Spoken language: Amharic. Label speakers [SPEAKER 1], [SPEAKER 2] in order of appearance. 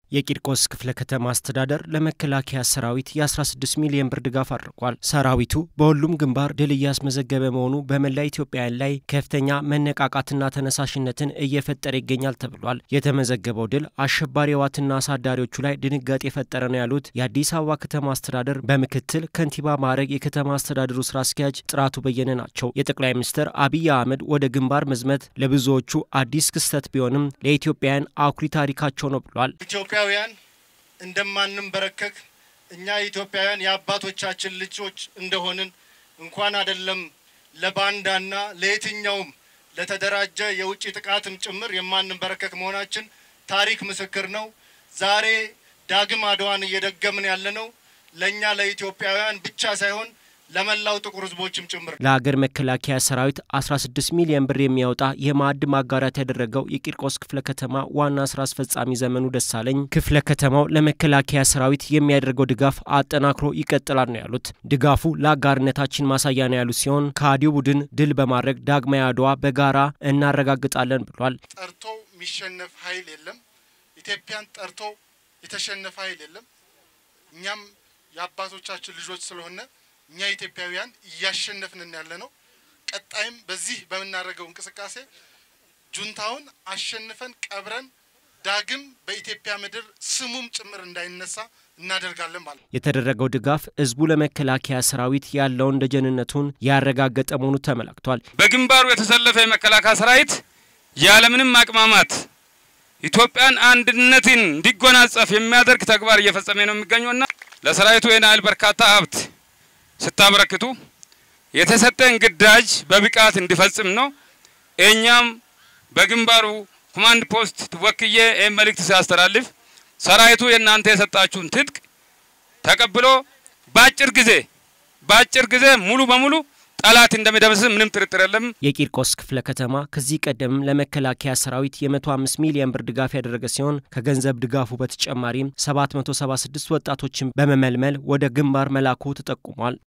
[SPEAKER 1] የቂርቆስ ክፍለ ከተማ አስተዳደር ለመከላከያ ሰራዊት የ16 ሚሊዮን ብር ድጋፍ አድርጓል። ሰራዊቱ በሁሉም ግንባር ድል እያስመዘገበ መሆኑ በመላ ኢትዮጵያውያን ላይ ከፍተኛ መነቃቃትና ተነሳሽነትን እየፈጠረ ይገኛል ተብሏል። የተመዘገበው ድል አሸባሪ ህወሓትና አሳዳሪዎቹ ላይ ድንጋጤ የፈጠረ ነው ያሉት የአዲስ አበባ ከተማ አስተዳደር በምክትል ከንቲባ ማዕረግ የከተማ አስተዳደሩ ስራ አስኪያጅ ጥራቱ በየነ ናቸው። የጠቅላይ ሚኒስትር አብይ አህመድ ወደ ግንባር መዝመት ለብዙዎቹ አዲስ ክስተት ቢሆንም ለኢትዮጵያውያን አኩሪ ታሪካቸው ነው ብሏል። ኢትዮጵያውያን እንደማንም በረከክ እኛ ኢትዮጵያውያን የአባቶቻችን ልጆች እንደሆንን እንኳን አይደለም ለባንዳና ለየትኛውም ለተደራጀ የውጪ ጥቃትም ጭምር የማንም በረከክ መሆናችን ታሪክ ምስክር ነው። ዛሬ ዳግም አድዋን እየደገምን ያለነው ለኛ ለኢትዮጵያውያን ብቻ ሳይሆን ለመላው ጥቁር ህዝቦችም ጭምር። ለሀገር መከላከያ ሰራዊት 16 ሚሊዮን ብር የሚያወጣ የማዕድ ማጋራት ያደረገው የቂርቆስ ክፍለ ከተማ ዋና ስራ አስፈጻሚ ዘመኑ ደሳለኝ ክፍለ ከተማው ለመከላከያ ሰራዊት የሚያደርገው ድጋፍ አጠናክሮ ይቀጥላል ነው ያሉት። ድጋፉ ለአጋርነታችን ማሳያ ነው ያሉት ሲሆን ከአዲው ቡድን ድል በማድረግ ዳግማዊ አድዋ በጋራ እናረጋግጣለን ብሏል።
[SPEAKER 2] ጠርቶ የሚሸነፍ ኃይል የለም። ኢትዮጵያን ጠርቶ የተሸነፈ ኃይል የለም። እኛም የአባቶቻችን ልጆች ስለሆነ እኛ ኢትዮጵያውያን ያሸነፍንን ያለነው ቀጣይም በዚህ በመናረገው እንቅስቃሴ ጁንታውን አሸንፈን ቀብረን ዳግም በኢትዮጵያ ምድር ስሙም ጭምር እንዳይነሳ እናደርጋለን ማለት።
[SPEAKER 1] የተደረገው ድጋፍ ህዝቡ ለመከላከያ ሰራዊት ያለውን ደጀንነቱን ያረጋገጠ መሆኑ ተመላክቷል።
[SPEAKER 3] በግንባሩ የተሰለፈ የመከላከያ ሰራዊት ያለምንም ማቅማማት ኢትዮጵያን አንድነትን እንዲጎናጸፍ የሚያደርግ ተግባር እየፈጸመ ነው የሚገኘውና ለሰራዊቱ የናይል በርካታ ሀብት ስታበረክቱ የተሰጠን ግዳጅ በብቃት እንዲፈጽም ነው። እኛም በግንባሩ ኮማንድ ፖስት ተወክዬ መልእክት ሲያስተላልፍ ሰራዊቱ የናንተ የሰጣችሁን ትጥቅ ተቀብሎ ባጭር ጊዜ ሙሉ በሙሉ ጠላት እንደሚደምስ ምንም ጥርጥር የለም።
[SPEAKER 1] የቂርቆስ ክፍለ ከተማ ከዚህ ቀደም ለመከላከያ ሰራዊት የ105 ሚሊዮን ብር ድጋፍ ያደረገ ሲሆን ከገንዘብ ድጋፉ በተጨማሪም 776 ወጣቶችን በመመልመል ወደ ግንባር መላኩ ተጠቁሟል።